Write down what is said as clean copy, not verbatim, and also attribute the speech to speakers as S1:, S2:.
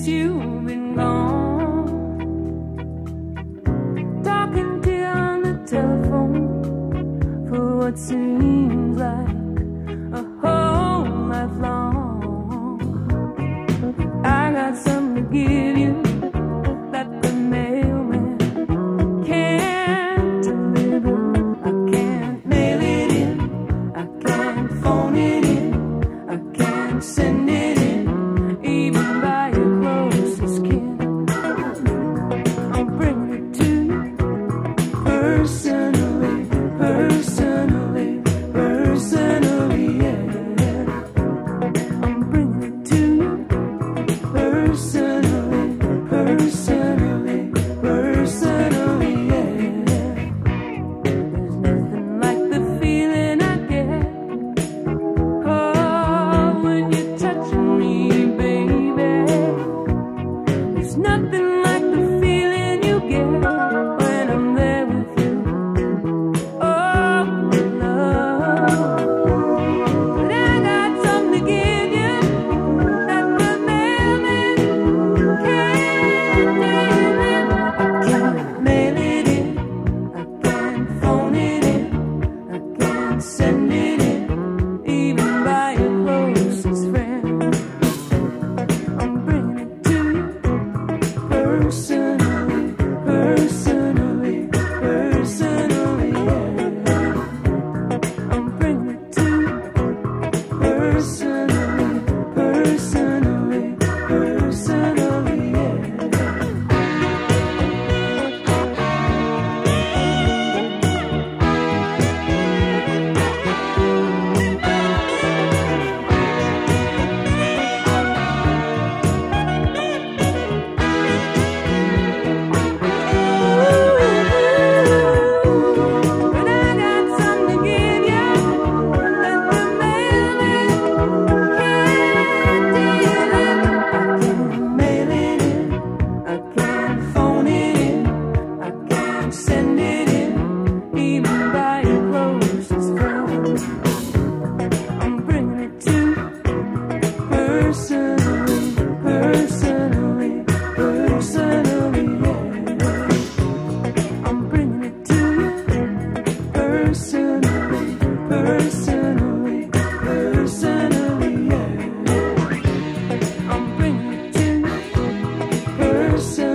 S1: you've been gone. Talking to you on the telephone for what seems like a whole life long. I got something to give you that the mailman can't deliver. I can't mail it in, I can't phone it in, I can't send it in, even by your closest kin. I'm bringing it to you personally, personally, personally, yeah. I'm bringing it to you personally, personally, personally, yeah. There's nothing like the feeling I get, oh, when you're touching me, baby. There's nothing like the feeling you get when I'm there with you. Oh, love. But I got something to give you that the mailman can't deliver. I can't mail it in, I can't phone it in, I can't send it in, even by your closest friend. I'm bringing it to you personally, personally, personally, yeah. I'm bringing it to you personally, personally, personally, yeah. But I got something to give you that the mailman can't deliver. I can't mail it in, I can't phone it in, I can't send it in, even by your closest friend. I'm bringing it to you personally, personally, personally, yeah. I'm bringing it to you personally, personally, personally, yeah. I'm bringing it to you personally.